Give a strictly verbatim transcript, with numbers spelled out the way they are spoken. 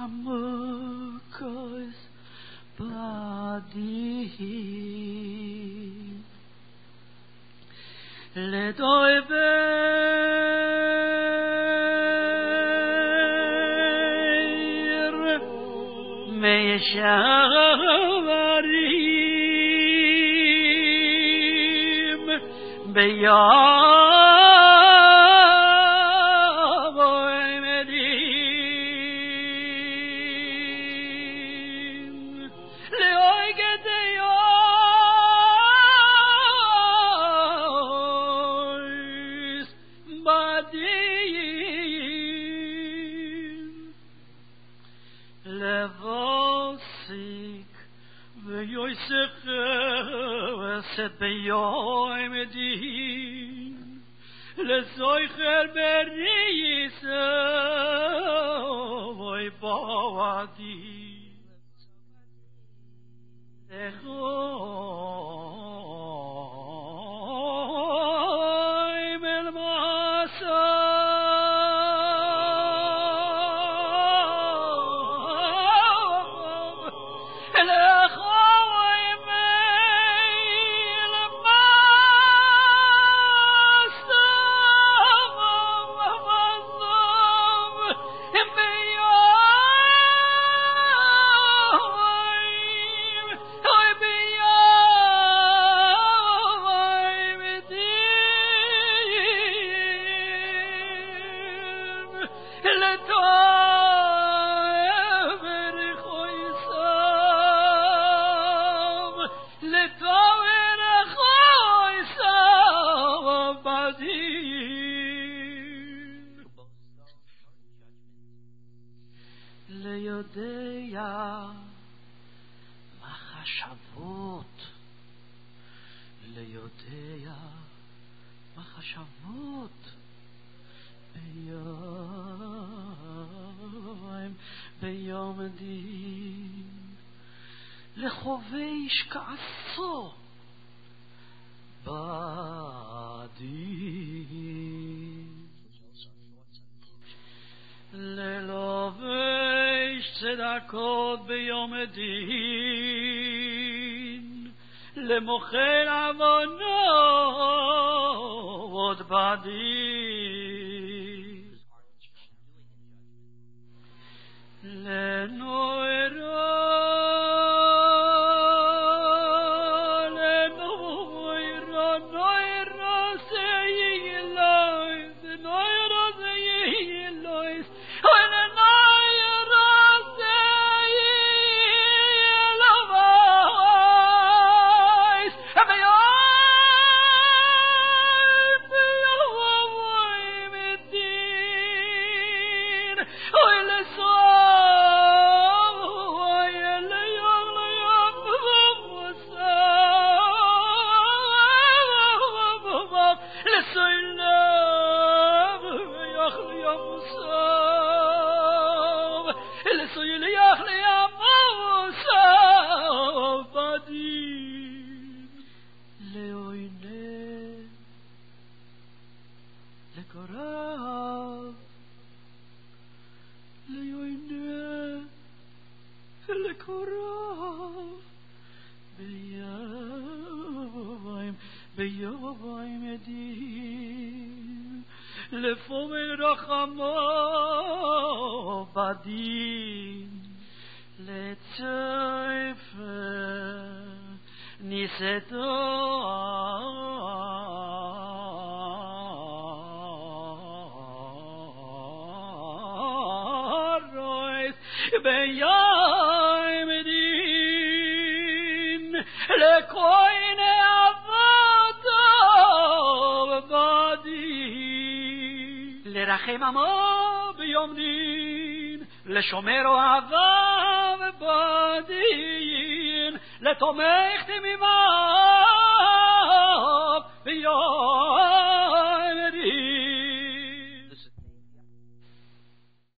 Hamukos badi le doive me shavarim beya set beyoim din le zoicher beris voy bawadi echoy mel masa לחובש כעסו בדין ללובש צדקות ביום הדין למוכר עוונות בדין לנוערה לפומל רחמו בדין לצפר ניסתו רויס ביום דין לכהן עבודו בדין לרחם עמו ביום דין לשומר אוהביו בדין לתומך תמימיו ביום